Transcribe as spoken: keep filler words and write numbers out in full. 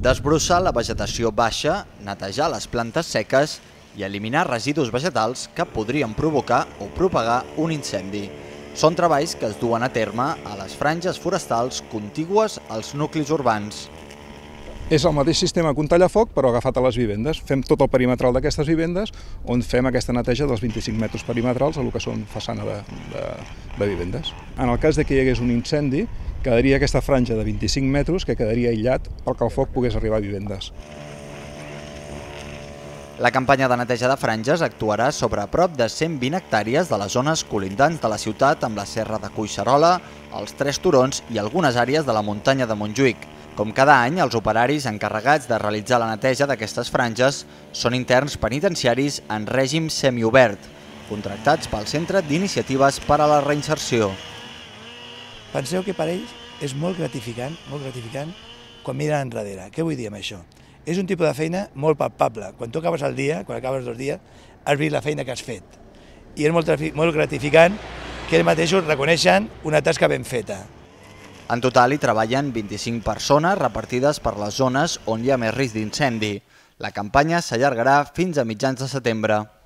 Desbrossar la vegetació baixa, netejar les plantes seques i eliminar residus vegetals que podrien provocar o propagar un incendi. Són treballs que es duen a terme a les franges forestals contigües als nuclis urbans. És el mateix sistema que un tallafoc, però agafat a les vivendes. Fem tot el perimetral d'aquestes vivendes, on fem aquesta neteja dels vint-i-cinc metres perimetrals a el que són façana de, de, de vivendes. En el cas de que hi hagués un incendi, quedaria aquesta franja de vint-i-cinc metres que quedaria aïllat perquè el foc pogués arribar a vivendes. La campanya de neteja de franges actuarà sobre prop de cent vint hectàrees de les zones colindants de la ciutat amb la serra de Collserola, els Tres Turons i algunes àrees de la muntanya de Montjuïc. Com cada any, els operaris encarregats de realitzar la neteja d'aquestes franges són interns penitenciaris en règim semiobert, contractats pel Centre d'Iniciatives per a la Reinserció. Penseu que per ells és molt gratificant, molt gratificant quan miren enrere. Què vull dir amb això? És un tipus de feina molt palpable. Quan tu acabes el dia, quan acabes dos dies, has vist la feina que has fet. I és molt, molt gratificant que ells mateixos reconeixen una tasca ben feta. En total hi treballen vint-i-cinc persones repartides per les zones on hi ha més risc d'incendi. La campanya s'allargarà fins a mitjans de setembre.